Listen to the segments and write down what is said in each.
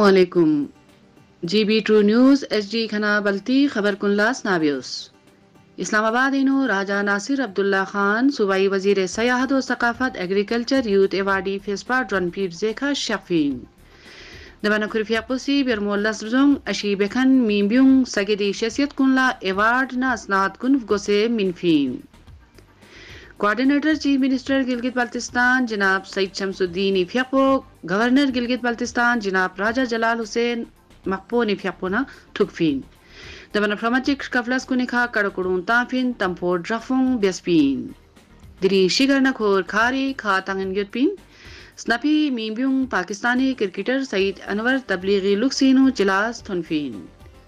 السلام علیکم G B true news H D کھنا بلتی خبر کنلاس نابیوس اسلام آباد اینو راجہ ناصر عبداللہ خان صوبائی وزیر سیاحت و ثقافت ایگریکلچر یوتھ ایوارڈی فیسپا ڈرون پیر زیکھا شفین دبانا خرفیہ قوسی برمول لسرزوں اشی بکھن میمبیوں سگیدی شیسیت کنلا ایوارڈ نا اسناد کنف گوسے منفین coordinator chief minister Gilgit Baltistan جناب سعید شمس الدین ایفیقو گورنر گلگت بلتستان جناب راجہ جلال حسین مقپون ایفیقونا ٹھکفین دبن فرمچک کفلس کنکھا کڑکڑون تافین تمپور ڈرفون بیسپین دری شگرنک اور کھاری کھا تنگن گیتپین سنپی میمبیوں پاکستانی کرکٹر سعید انور تبلیغی لکسینو جلاس تھنفین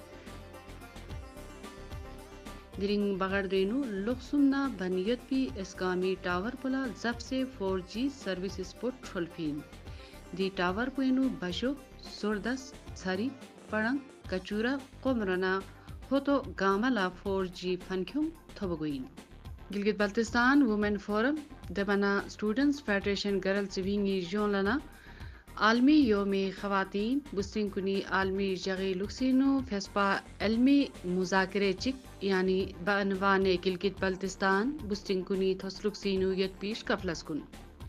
درنگ بغردینو لخسمنا بنیت پی اسکامی ٹاور پلا زب سے 4G سروس سپوٹ ٹھلفین دی ٹاور پوینو بشو سردس چھری پڑنگ کچورا قمرنا ہوتو گاملا 4G فنکھوں تھوبگوین گلگت بلتستان وومن فورم دبنا اسٹوڈنٹس فیڈریشن گرلز ونگی جونلنا عالمی یوم خواتین بستین کنی عالمی جغی لکسینو فیسپا علمی مذاکرے چک یعنی بعنوان گلگت بلتستان بستین کنی تھوس لکسینو یت پیش کفلس کن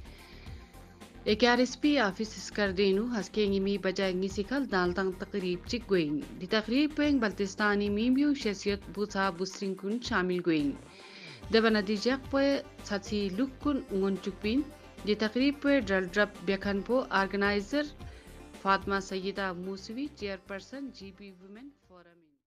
ARSP آفس اسکردینو ہسکینگی می بجائنگی سکھل دالتنگ تقریب چک گوئنگ دی تقریب پوینگ بلتستانی میمیو شیسیت بوسا بستین کن شامل گوئنگ دبنا دی جگ پوئے چھتسی لک کن اون چکپین دی تقریب پہ ڈرل ڈرب بیکھن پو organiser Fatima Syeda Moosavi chairperson GB women forum